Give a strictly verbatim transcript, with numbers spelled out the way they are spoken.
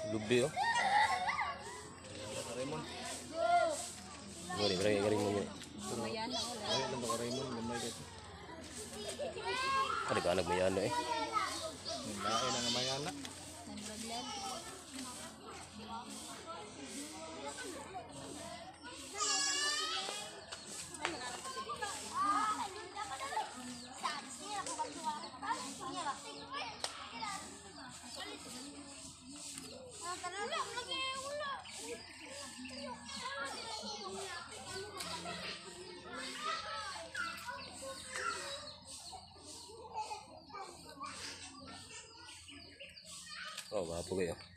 Lubi oh. Raymond. Boleh, berapa kali mau ni? Lumayan na ulit. Ay, lang ba Raymond? Gamay dito. Ada ka anak mayan eh. Lain ang mayana. Nag-vlog. Oh, apa kayo?